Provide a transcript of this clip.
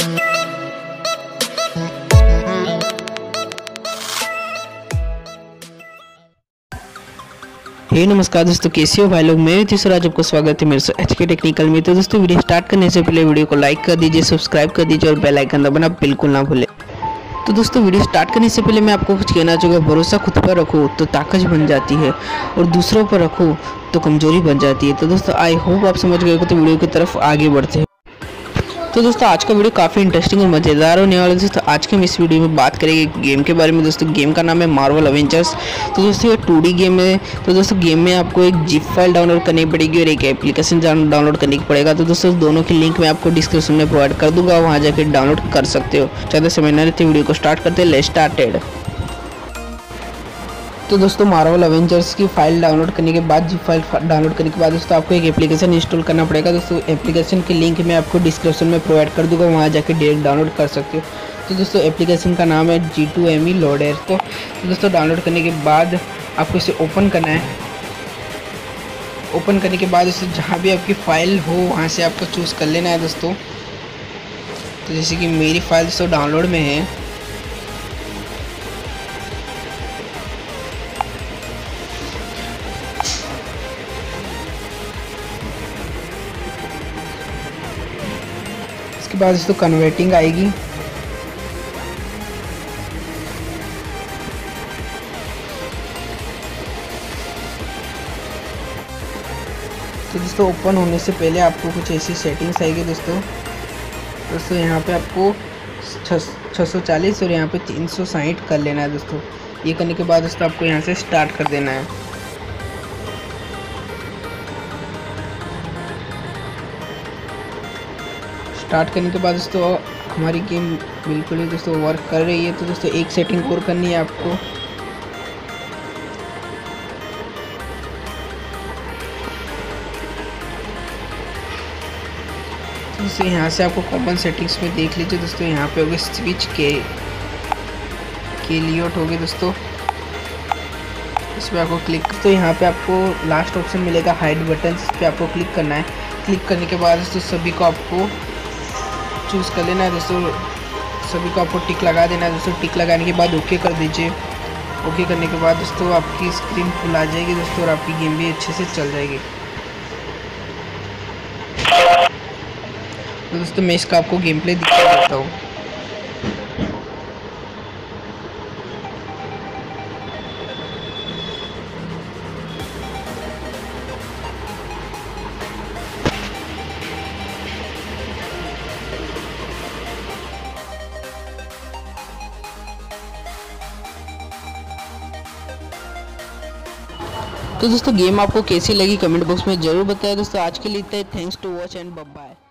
नमस्कार दोस्तों, कैसे हो भाई लोग। मैं तीसरा आज आपको स्वागत है मेरे एचके टेक्निकल में। तो दोस्तों वीडियो स्टार्ट करने से पहले वीडियो को लाइक कर दीजिए, सब्सक्राइब कर दीजिए और बेल आइकन दबाना बिल्कुल ना भूलें। तो दोस्तों वीडियो स्टार्ट करने से पहले मैं आपको कुछ कहना चाहूँगा। भरोसा खुद पर रखो तो ताकत बन जाती है और दूसरों पर रखो तो कमजोरी बन जाती है। तो दोस्तों आई होप आप समझ गए हो, तो वीडियो की तरफ आगे बढ़ते हैं। तो दोस्तों आज का वीडियो काफ़ी इंटरेस्टिंग और मज़ेदार होने वाला है। दोस्तों आज के हम इस वीडियो में बात करेंगे गेम के बारे में। दोस्तों गेम का नाम है मार्वल अवेंजर्स। तो दोस्तों ये 2D गेम है। तो दोस्तों गेम में आपको एक जिप फाइल डाउनलोड करनी पड़ेगी और एक एप्लीकेशन डाउनलोड करने की पड़ेगा। तो दोस्तों दोनों की लिंक मैं आपको डिस्क्रिप्शन में प्रोवाइड कर दूंगा, वहाँ जाकर डाउनलोड कर सकते हो। ज़्यादा समय न रहते वीडियो को स्टार्ट करते हैं। Let's started. तो दोस्तों मार्वल अवेंजर्स की फाइल डाउनलोड करने के बाद, जिप फाइल डाउनलोड करने के बाद दोस्तों आपको एक एप्लीकेशन इंस्टॉल करना पड़ेगा। दोस्तों एप्लीकेशन की लिंक मैं आपको डिस्क्रिप्शन में प्रोवाइड कर दूंगा, वहाँ जाकर डायरेक्ट डाउनलोड कर सकते हो। तो दोस्तों एप्लीकेशन का नाम है G2ME लोडर। तो दोस्तों डाउनलोड करने के बाद आपको इसे ओपन करना है। ओपन करने के बाद दोस्तों जहाँ भी आपकी फ़ाइल हो वहाँ से आपको चूज़ कर लेना है दोस्तों। तो जैसे कि मेरी फ़ाइल दोस्तों डाउनलोड में है। इसके बाद दोस्तों कन्वर्टिंग आएगी। तो दोस्तों ओपन होने से पहले आपको कुछ ऐसी सेटिंग्स आएगी दोस्तों यहाँ पे आपको 640 और यहाँ पे 360 कर लेना है दोस्तों। ये करने के बाद दोस्तों आपको यहाँ से स्टार्ट कर देना है। स्टार्ट करने के बाद दोस्तों हमारी गेम बिल्कुल ही दोस्तों वर्क कर रही है। तो दोस्तों एक सेटिंग और करनी है आपको। दोस्तों यहाँ से आपको कॉमन सेटिंग्स में देख लीजिए दोस्तों, यहाँ पे होगी स्विच के लियोट होगी दोस्तों। इस पर आपको क्लिक, तो यहाँ पे आपको लास्ट ऑप्शन मिलेगा हाइड बटन, इस पर आपको क्लिक करना है। क्लिक करने के बाद दोस्तों सभी को आपको चूज़ कर लेना है दोस्तों। सभी को आपको टिक लगा देना है दोस्तों। टिक लगाने के बाद ओके कर दीजिए। ओके करने के बाद दोस्तों आपकी स्क्रीन फुल आ जाएगी दोस्तों और आपकी गेम भी अच्छे से चल जाएगी। तो दोस्तों मैं इसका आपको गेम प्ले दिखा देता हूँ। तो दोस्तों गेम आपको कैसी लगी कमेंट बॉक्स में जरूर बताएं दोस्तों। आज के लिए इतना ही। Thanks to watch and bye bye.